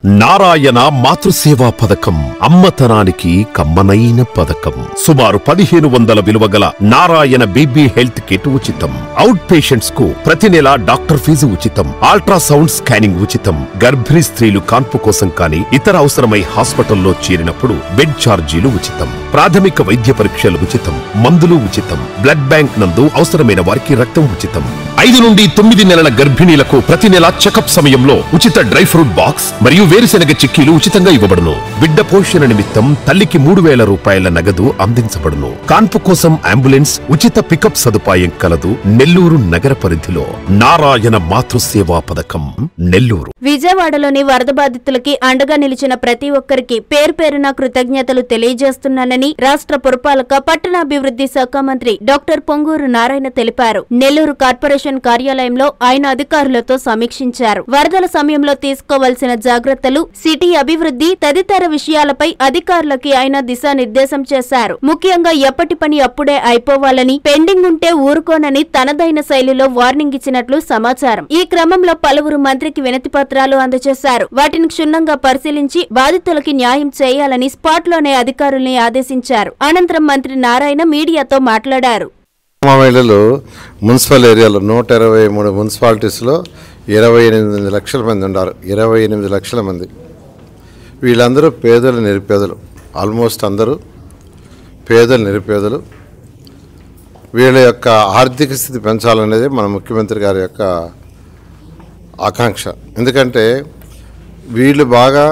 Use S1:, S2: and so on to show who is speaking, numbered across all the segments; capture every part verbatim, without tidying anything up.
S1: నారాయణ మాతృసేవా పథకం అమ్మతనానికి కమ్మనైన పథకం. సుమారు పదిహేను వందల విలువగల నారాయణ బీబీ హెల్త్ కిట్ ఉచితం. అవుట్ పేషెంట్స్ కు ప్రతి నెల డాక్టర్ ఫీజు ఉచితం. అల్ట్రాసౌండ్ స్కానింగ్ ఉచితం. గర్భిణీ స్త్రీలు కాన్పు కోసం కానీ ఇతర అవసరమై హాస్పిటల్లో చేరినప్పుడు బెడ్ ఛార్జీలు ఉచితం. ప్రాథమిక వైద్య పరీక్షలు ఉచితం. మందులు ఉచితం. బ్లడ్ బ్యాంక్ నందు అవసరమైన వారికి రక్తం ఉచితం. ఐదు నుండి తొమ్మిది నెలల గర్భిణీలకు ప్రతి నెల చెకప్ సమయంలో ఉచిత డ్రై ఫ్రూట్ బాక్స్ మరియు వేరుశెనగ చిక్కీలు ఉచితంగా ఇవ్వబడును. బిడ్డ పోషణ నిమిత్తం తల్లికి మూడు వేల రూపాయల నగదు అందించబడును. కాన్పు కోసం అంబులెన్స్ ఉచిత పికప్ సదుపాయం కలదు. నెల్లూరు నగర పరిధిలో నారాయణ మాతృసేవా పథకం నెల్లూరు.
S2: విజయవాడలోని వరద బాధితులకి అండగా నిలిచిన ప్రతి ఒక్కరికి పేరు పేరున కృతజ్ఞతలు తెలియజేస్తున్నానని రాష్ట్ర పురపాలక పట్టణాభివృద్ధి శాఖ మంత్రి డాక్టర్ పొంగూరు నారాయణ తెలిపారు. నెల్లూరు కార్పొరేషన్ కార్యాలయంలో ఆయన అధికారులతో సమీక్షించారు. వరదల సమయంలో తీసుకోవాల్సిన జాగ్రత్తలు, సిటీ అభివృద్ధి తదితర విషయాలపై అధికారులకి ఆయన దిశానిర్దేశం చేశారు. ముఖ్యంగా ఎప్పటి పని అప్పుడే అయిపోవాలని, పెండింగ్ ఉంటే ఊరుకోనని తనదైన శైలిలో వార్నింగ్ ఇచ్చినట్లు సమాచారం. ఈ క్రమంలో పలువురు మంత్రికి వినతి పత్రాలు అందజేశారు. వాటిని క్షుణ్ణంగా పరిశీలించి బాధితులకి న్యాయం చేయాలని స్పాట్లోనే అధికారుల్ని ఆదేశించారు. అనంతరం మంత్రి నారాయణ మీడియాతో మాట్లాడారు.
S3: మహిళలు మున్సిపల్ ఏరియాలో నూట ఇరవై మూడు మున్సిపాలిటీస్లో ఇరవై ఎనిమిది లక్షల మంది ఉన్నారు. ఇరవై ఎనిమిది లక్షల మంది వీళ్ళందరూ పేదలు, నిరుపేదలు. ఆల్మోస్ట్ అందరూ పేదలు, నిరుపేదలు. వీళ్ళ యొక్క ఆర్థిక స్థితి పెంచాలనేది మన ముఖ్యమంత్రి గారి యొక్క ఆకాంక్ష. ఎందుకంటే వీళ్ళు బాగా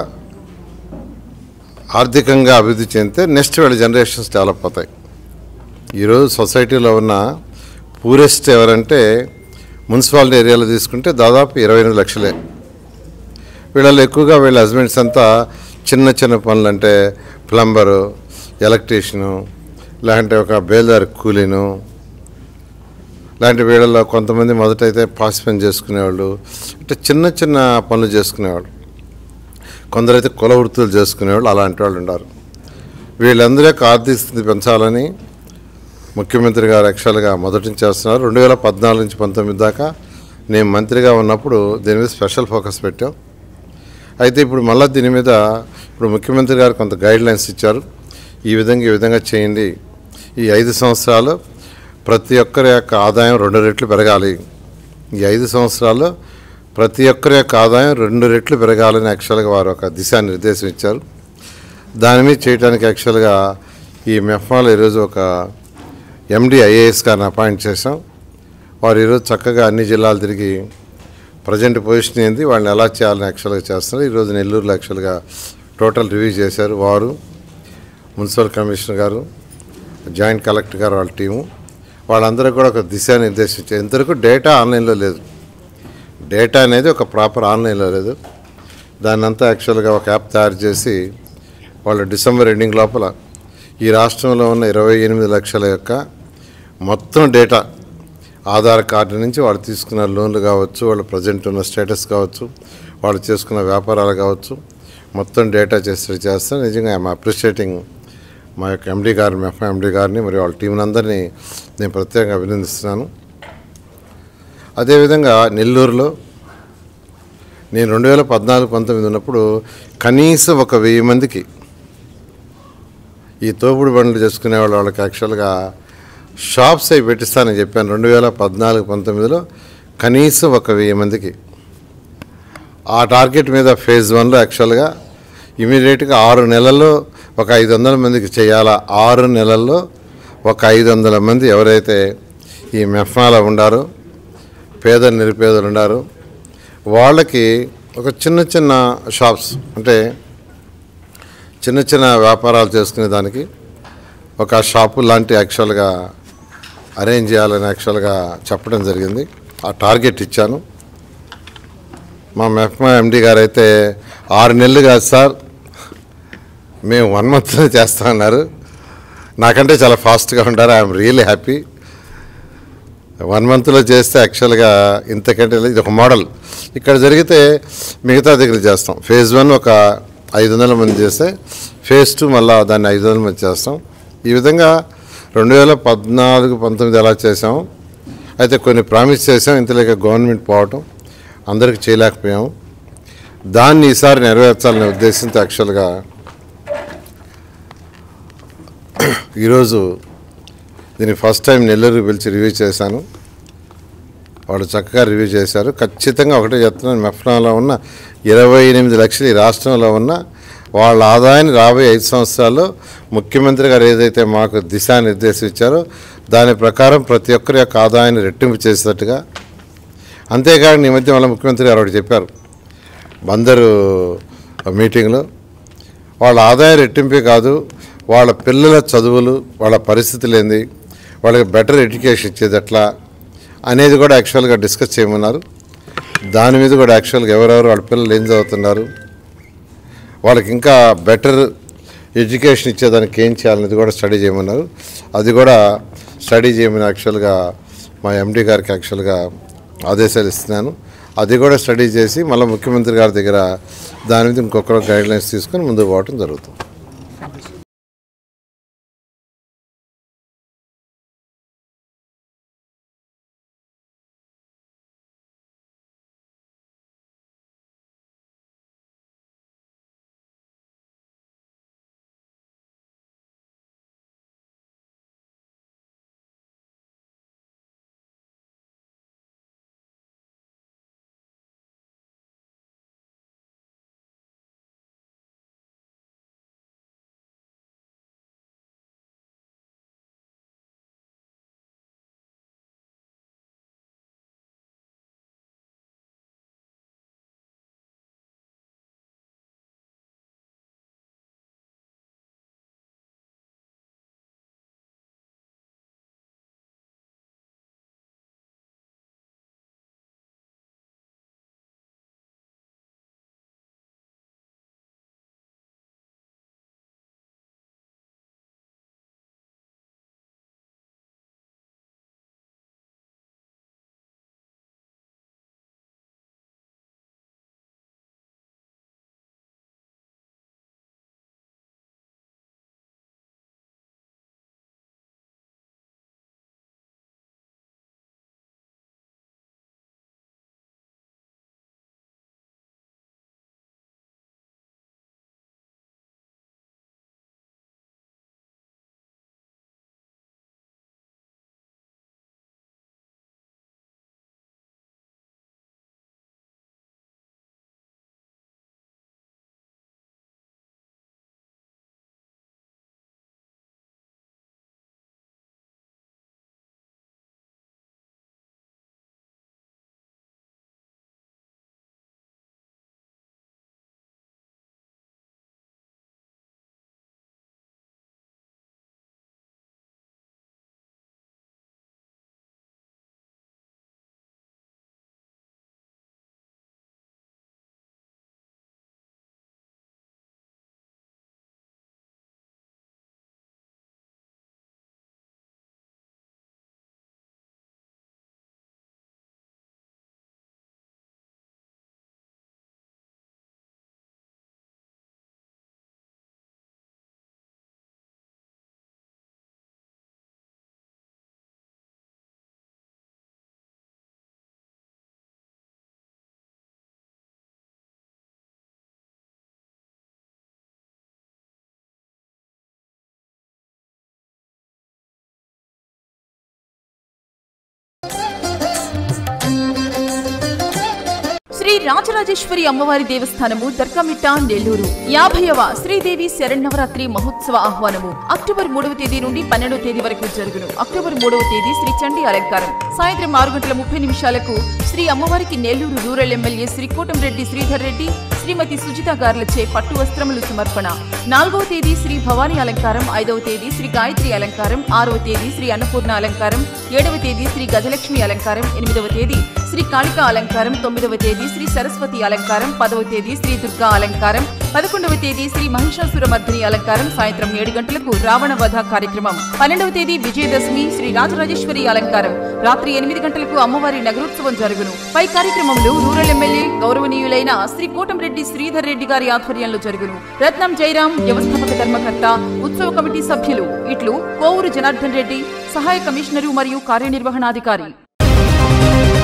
S3: ఆర్థికంగా అభివృద్ధి చెందితే నెక్స్ట్ వీళ్ళ జనరేషన్స్ డెవలప్ అవుతాయి. ఈరోజు సొసైటీలో ఉన్న పూరెస్ట్ ఎవరంటే మున్సిపాలిటీ ఏరియాలో తీసుకుంటే దాదాపు ఇరవై ఎనిమిది లక్షలే. వీళ్ళలో ఎక్కువగా వీళ్ళ హస్బెండ్స్ అంతా చిన్న చిన్న పనులు, అంటే ప్లంబరు, ఎలక్ట్రీషియను, లేదంటే ఒక బేల్దారి కూలీను, లాంటి వీళ్ళలో కొంతమంది మొదటైతే పాసి పని చేసుకునేవాళ్ళు, అంటే చిన్న చిన్న పనులు చేసుకునేవాళ్ళు. కొందరైతే కుల వృత్తులు చేసుకునేవాళ్ళు. అలాంటి వాళ్ళు ఉన్నారు. వీళ్ళందరి యొక్క ఆర్థిక స్థితి పెంచాలని ముఖ్యమంత్రి గారు యాక్చువల్గా మొదటి నుంచి చేస్తున్నారు. రెండు వేల పద్నాలుగు నుంచి పంతొమ్మిది దాకా నేను మంత్రిగా ఉన్నప్పుడు దీని మీద స్పెషల్ ఫోకస్ పెట్టాం. అయితే ఇప్పుడు మళ్ళీ దీని మీద ఇప్పుడు ముఖ్యమంత్రి గారు కొంత గైడ్ లైన్స్ ఇచ్చారు. ఈ విధంగా ఈ విధంగా చేయండి. ఈ ఐదు సంవత్సరాలు ప్రతి ఒక్కరి యొక్క ఆదాయం రెండు రెట్లు పెరగాలి. ఈ ఐదు సంవత్సరాల్లో ప్రతి ఒక్కరి యొక్క ఆదాయం రెండు రెట్లు పెరగాలని యాక్చువల్గా వారు ఒక దిశానిర్దేశం ఇచ్చారు. దాని మీద చేయడానికి యాక్చువల్గా ఈ మెఫ్మాలో ఈరోజు ఒక ఎండి ఐఏఎస్ గారిని అపాయింట్ చేశాం. వారు ఈరోజు చక్కగా అన్ని జిల్లాలు తిరిగి ప్రజెంట్ పొజిషన్ ఏంది, వాళ్ళని ఎలా చేయాలని యాక్చువల్గా చేస్తున్నారు. ఈరోజు నెల్లూరులో యాక్చువల్గా టోటల్ రివ్యూ చేశారు. వారు, మున్సిపల్ కమిషనర్ గారు, జాయింట్ కలెక్టర్ గారు, వాళ్ళ టీము, వాళ్ళందరూ కూడా ఒక దిశానిర్దేశం ఇచ్చారు. ఇంతవరకు డేటా ఆన్లైన్లో లేదు. డేటా అనేది ఒక ప్రాపర్ ఆన్లైన్లో లేదు. దాన్ని అంతా యాక్చువల్గా ఒక యాప్ తయారు చేసి వాళ్ళు డిసెంబర్ ఎండింగ్ లోపల ఈ రాష్ట్రంలో ఉన్న ఇరవై ఎనిమిది లక్షల యొక్క మొత్తం డేటా, ఆధార్ కార్డు నుంచి వాళ్ళు తీసుకున్న లోన్లు కావచ్చు, వాళ్ళు ప్రజెంట్ ఉన్న స్టేటస్ కావచ్చు, వాళ్ళు చేసుకున్న వ్యాపారాలు కావచ్చు, మొత్తం డేటా చేసి చేస్తే నిజంగా ఐఎమ్ అప్రిషియేటింగ్ మా యొక్క ఎండీ గారిని, మెఫ్మా ఎండీ గారిని, మరియు వాళ్ళ టీం అందరినీ నేను ప్రత్యేకంగా అభినందిస్తున్నాను. అదేవిధంగా నెల్లూరులో నేను రెండు వేల పద్నాలుగు పంతొమ్మిది ఉన్నప్పుడు కనీసం ఒక వెయ్యి మందికి ఈ తోపుడు బండ్లు చేసుకునే వాళ్ళు వాళ్ళకి యాక్చువల్గా షాప్స్ అవి పెట్టిస్తానని చెప్పాను. రెండు వేల పద్నాలుగు పంతొమ్మిదిలో కనీసం ఒక వెయ్యి మందికి ఆ టార్గెట్ మీద ఫేజ్ వన్లో యాక్చువల్గా ఇమీడియట్గా ఆరు నెలల్లో ఒక ఐదు వందల మందికి చేయాలా. ఆరు నెలల్లో ఒక ఐదు వందల మంది ఎవరైతే ఈ మెఫ్మాలో ఉండారో, పేద నిరుపేదలు ఉన్నారు, వాళ్ళకి ఒక చిన్న చిన్న షాప్స్, అంటే చిన్న చిన్న వ్యాపారాలు చేసుకునే దానికి ఒక షాపు లాంటి యాక్చువల్గా అరేంజ్ చేయాలని యాక్చువల్గా చెప్పడం జరిగింది. ఆ టార్గెట్ ఇచ్చాను. మా మెఫ్మా ఎండీ గారు అయితే ఆరు నెలలు కాదు సార్, మేము వన్ మంత్లో చేస్తామన్నారు. నాకంటే చాలా ఫాస్ట్గా ఉంటారు. I'm really happy. వన్ మంత్లో చేస్తే యాక్చువల్గా ఇంతకంటే ఇది ఒక మోడల్. ఇక్కడ జరిగితే మిగతా దగ్గర చేస్తాం. ఫేజ్ వన్ ఒక ఐదు వందల మంది చేస్తే ఫేజ్ టూ మళ్ళీ దాన్ని ఐదు వందల మంది చేస్తాం. ఈ విధంగా రెండు వేల పద్నాలుగు పంతొమ్మిది ఎలా చేసాం. అయితే కొన్ని ప్రామిస్ చేసాం, ఇంతలేక గవర్నమెంట్ పోవటం అందరికీ చేయలేకపోయాము. దాన్ని ఈసారి నెరవేర్చాలనే ఉద్దేశంతో యాక్చువల్గా ఈరోజు దీన్ని ఫస్ట్ టైం నెల్లూరు పిలిచి రివ్యూ చేశాను. వాళ్ళు చక్కగా రివ్యూ చేశారు. ఖచ్చితంగా ఒకటే చెప్తున్నాను, మెఫ్నాలో ఉన్న ఇరవై ఎనిమిది లక్షలు ఈ రాష్ట్రంలో ఉన్న వాళ్ళ ఆదాయాన్ని రాబోయే ఐదు సంవత్సరాల్లో ముఖ్యమంత్రి గారు ఏదైతే మాకు దిశానిర్దేశం ఇచ్చారో దాని ప్రకారం ప్రతి ఒక్కరి యొక్క ఆదాయాన్ని రెట్టింపు చేసేటట్టుగా. అంతేకాదు ఈ మధ్య వాళ్ళ ముఖ్యమంత్రి గారు ఒకటి చెప్పారు బందరు మీటింగ్లో, వాళ్ళ ఆదాయం రెట్టింపే కాదు, వాళ్ళ పిల్లల చదువులు, వాళ్ళ పరిస్థితులు ఏంది, వాళ్ళకి బెటర్ ఎడ్యుకేషన్ ఇచ్చేది ఎట్లా అనేది కూడా యాక్చువల్గా డిస్కస్ చేయమన్నారు. దాని మీద కూడా యాక్చువల్గా ఎవరెవరు వాళ్ళ పిల్లలు ఏం చదువుతున్నారు, వాళ్ళకి ఇంకా బెటర్ ఎడ్యుకేషన్ ఇచ్చేదానికి ఏం చేయాలనేది కూడా స్టడీ చేయమన్నారు. అది కూడా స్టడీ చేయమని యాక్చువల్గా మా ఎండీ గారికి యాక్చువల్గా ఆదేశాలు ఇస్తున్నాను. అది కూడా స్టడీ చేసి మళ్ళీ ముఖ్యమంత్రి గారి దగ్గర దాని మీద ఇంకొకరు గైడ్లైన్స్ తీసుకొని ముందుకు పోవడం జరుగుతుంది.
S4: శ్రీ రాజరాజేశ్వరి అమ్మవారి దేవస్థానము దర్గామిట్ట నెల్లూరు యాభైవ శ్రీదేవి శరన్నవరాత్రి మహోత్సవ ఆహ్వానము అక్టోబర్ మూడవ తేదీ నుండి పన్నెండవ తేదీ వరకు జరుగును. అక్టోబర్ మూడవ తేదీ శ్రీ చండీ అలంకారం సాయంత్రం ఆరు గంటల ముప్పై నిమిషాలకు శ్రీ అమ్మవారికి నెల్లూరు రూరల్ ఎమ్మెల్యే శ్రీ కోటంరెడ్డి శ్రీధర్ రెడ్డి శ్రీమతి సుజిత గార్లచే పట్టు వస్త్రములు సమర్పణ. నాలుగవ తేదీ శ్రీ భవానీ అలంకారం, ఐదవ తేదీ శ్రీ గాయత్రి అలంకారం, ఆరవ తేదీ శ్రీ అన్నపూర్ణ అలంకారం, ఏడవ తేదీ శ్రీ గజలక్ష్మి అలంకారం, ఎనిమిదవ తేదీ శ్రీ కాళికా అలంకారం, తొమ్మిదవ తేదీ శ్రీ సరస్వతి అలంకారం, పదవ తేదీ శ్రీ దుర్గా అలంకారం, పదకొండవ తేదీ శ్రీ మహిషాసుర మర్దిని అలంకారం సాయంత్రం ఏడు గంటలకు రావణ వధ కార్యక్రమం. పన్నెండవ తేదీ విజయదశమి శ్రీ రాజరాజేశ్వరి అలంకారం రాత్రి ఎనిమిది గంటలకు అమ్మవారి నగరోత్సవం జరుగును. పై కార్యక్రమంలో రూరల్ ఎమ్మెల్యే గౌరవనీయులైన శ్రీ కోటంరెడ్డి శ్రీధర్ రెడ్డి గారి ఆధ్వర్యంలో జరుగును. రత్నం జయరాం వ్యవస్థాపక ధర్మకర్త, ఉత్సవ కమిటీ సభ్యులు ఇట్లు కోవూరు జనార్దన్ రెడ్డి, సహాయ కమిషనరు మరియు కార్యనిర్వహణాధికారి.